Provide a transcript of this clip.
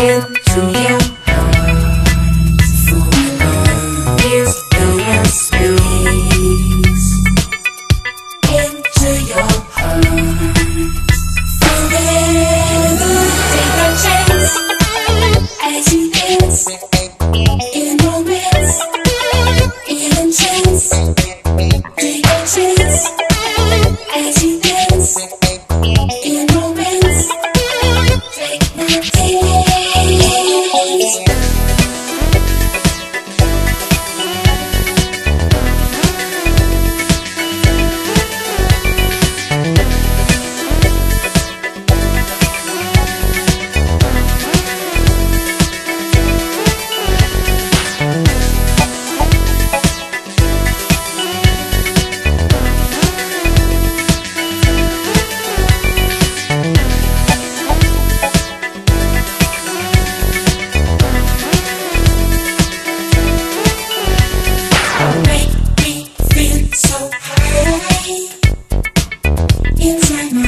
into your heart. For love is the space into your heart. Forever, take a chance as you dance in romance, in chance. Take a chance as you dance in romance. Take my chance. Make me feel so high inside my